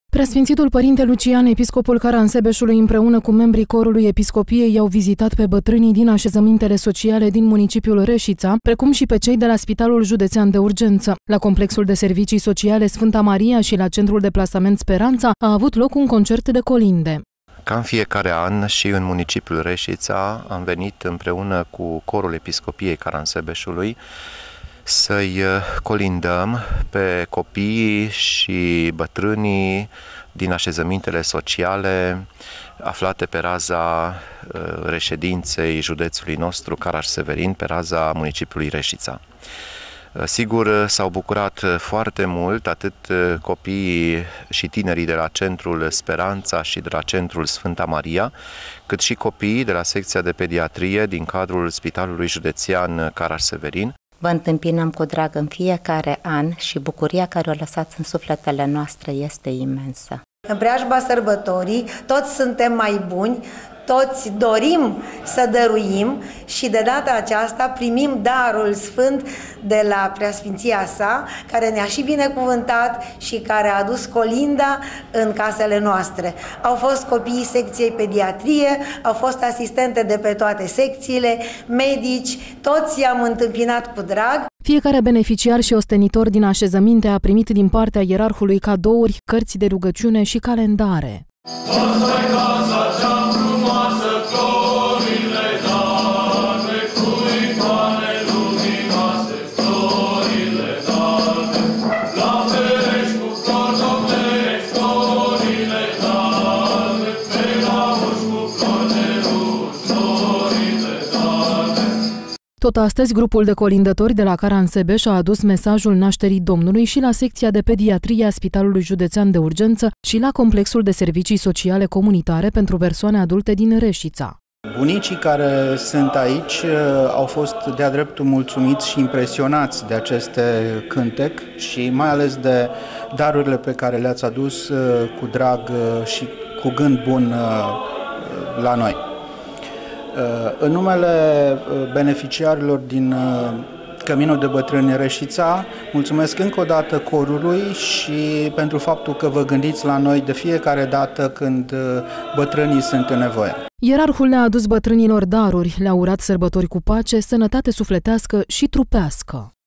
Preasfințitul Părinte Lucian, episcopul Caransebeșului, împreună cu membrii corului episcopiei, i-au vizitat pe bătrânii din așezămintele sociale din municipiul Reșița, precum și pe cei de la Spitalul Județean de Urgență. La complexul de servicii sociale Sfânta Maria și la centrul de plasament Speranța a avut loc un concert de colinde. Ca în fiecare an și în municipiul Reșița am venit împreună cu corul episcopiei Caransebeșului să-i colindăm pe copiii și bătrânii din așezămintele sociale aflate pe raza reședinței județului nostru Caraș-Severin, pe raza municipiului Reșița. Sigur, s-au bucurat foarte mult atât copiii și tinerii de la centrul Speranța și de la centrul Sfânta Maria, cât și copiii de la secția de pediatrie din cadrul Spitalului Județean Caraș-Severin. Vă întâmpinăm cu drag în fiecare an și bucuria care o lăsați în sufletele noastre este imensă. În preajma sărbătorii toți suntem mai buni, toți dorim să dăruim și de data aceasta primim darul sfânt de la Preasfinția sa, care ne-a și binecuvântat și care a adus colinda în casele noastre. Au fost copiii secției pediatrie, au fost asistente de pe toate secțiile, medici, toți i-am întâmpinat cu drag. Fiecare beneficiar și ostenitor din așezăminte a primit din partea ierarhului cadouri, cărți de rugăciune și calendare. Tot astăzi, grupul de colindători de la Caransebeș a adus mesajul nașterii Domnului și la secția de pediatrie a Spitalului Județean de Urgență și la complexul de servicii sociale comunitare pentru persoane adulte din Reșița. Bunicii care sunt aici au fost de-a dreptul mulțumiți și impresionați de aceste cântec și mai ales de darurile pe care le-ați adus cu drag și cu gând bun la noi. În numele beneficiarilor din Căminul de Bătrâni Reșița, mulțumesc încă o dată corului și pentru faptul că vă gândiți la noi de fiecare dată când bătrânii sunt în nevoie. Ierarhul le-a adus bătrânilor daruri, le-a urat sărbători cu pace, sănătate sufletească și trupească.